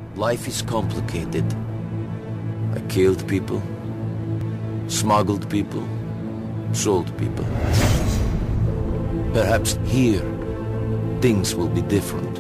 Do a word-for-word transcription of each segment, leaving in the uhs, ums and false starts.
Life is complicated. I killed people, smuggled people, sold people. Perhaps here, things will be different.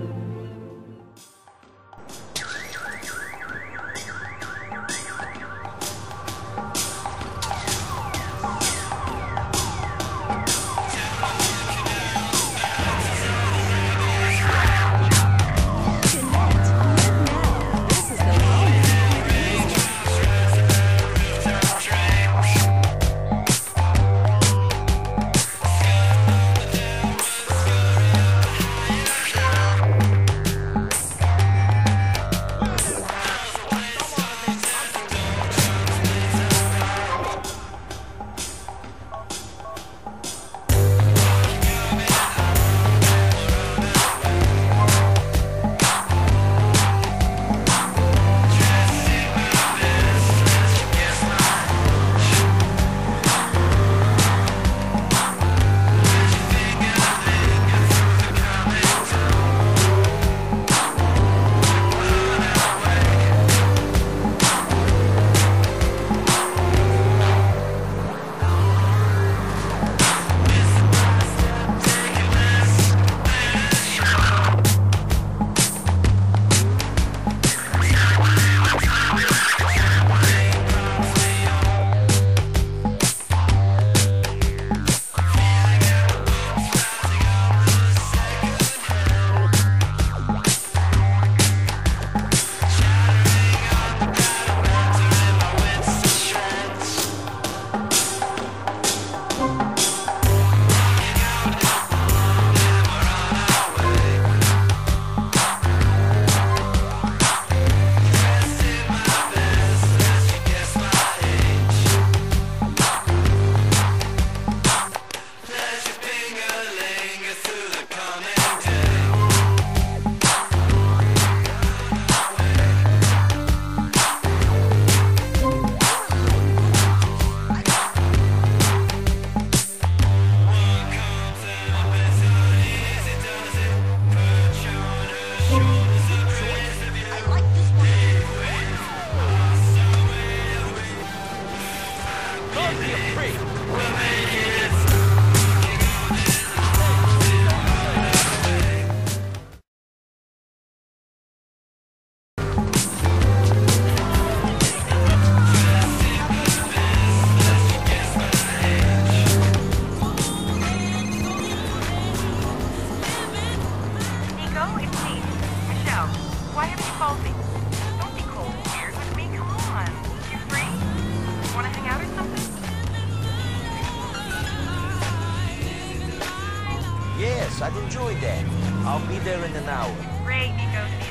I'd enjoy that. I'll be there in an hour. Great, Nico. See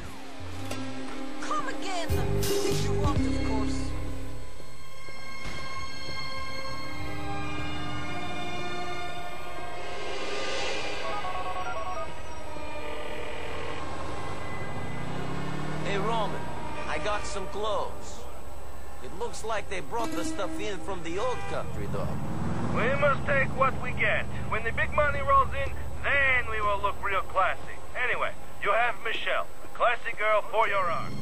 you soon. Come again! If you want, of course. Hey, Roman, I got some clothes. It looks like they brought the stuff in from the old country, though. We must take what we get. When the big money rolls in, then we will look real classy. Anyway, you have Michelle, a classy girl for your arm.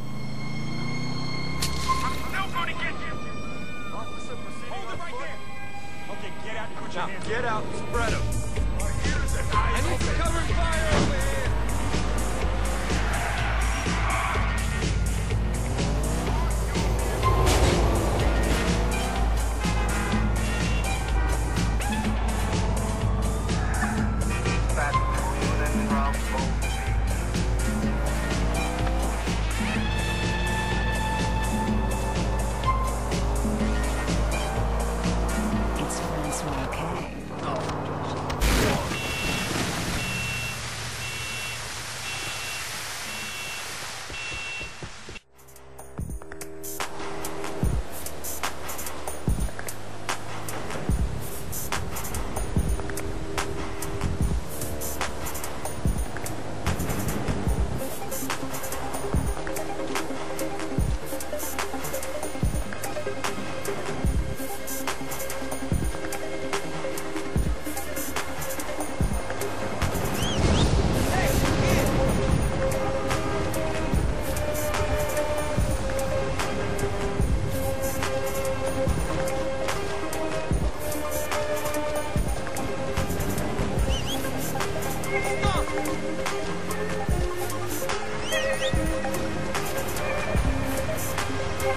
I'm still going to get you! Officer, proceeding Hold it right foot. There! Okay, get out and put your Now, hands get out and spread them. I need some cover and fire over here!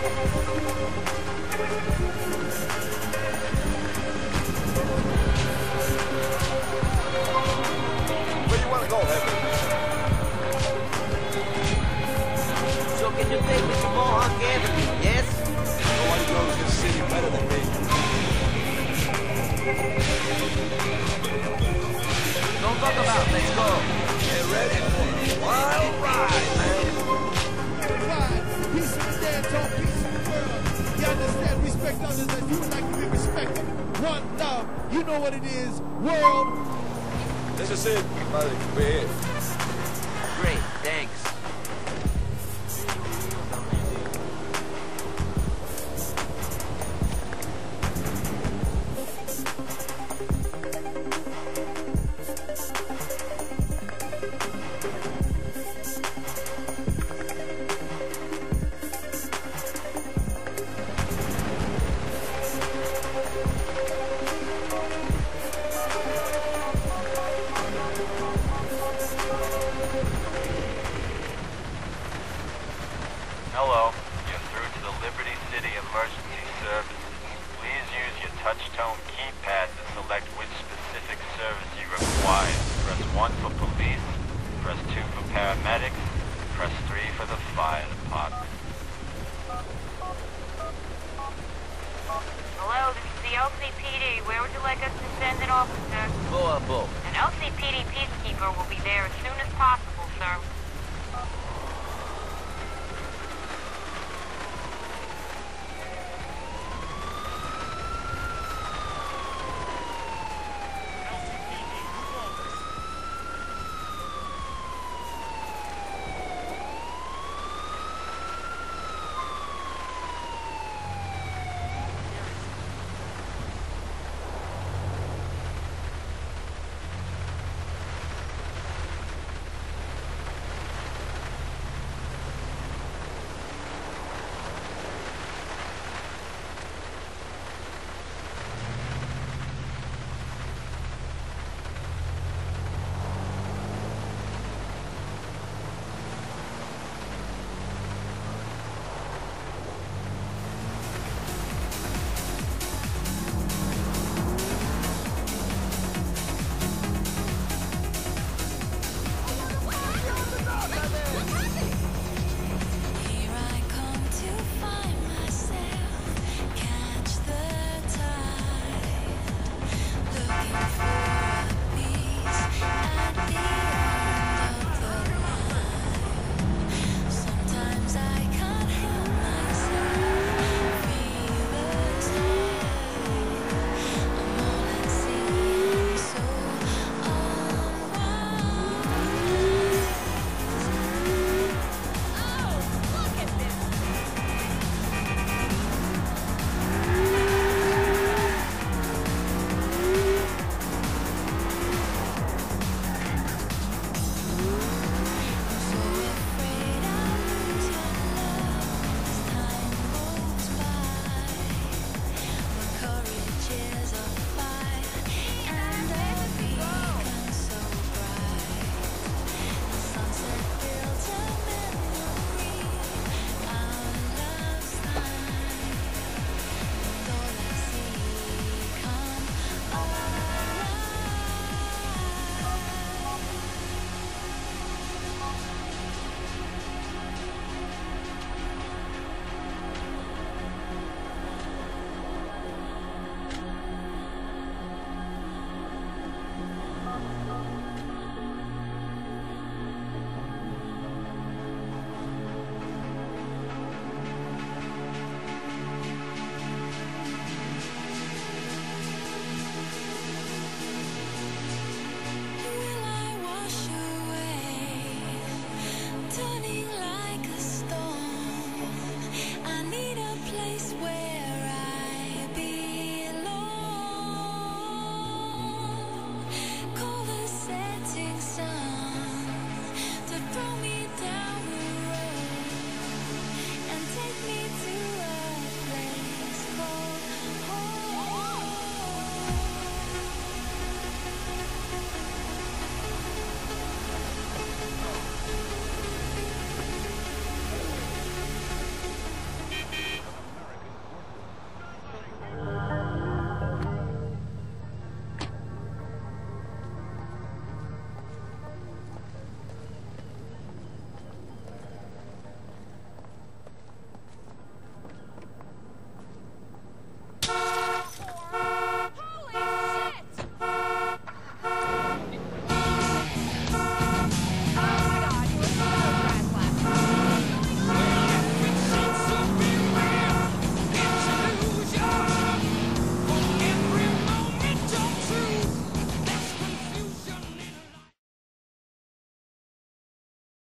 Where do you want to go, Heavy? So can you take me to Mohawk Avenue, yes? Nobody knows this city better than me. Don't talk about, let's go. Get ready for a wild ride, man. Pride, peace in the dance on peace in the world. You understand? Respect others as you would like to be respected. One love. You know what it is. World. This is it, buddy. We're here. Great, thanks. Hello.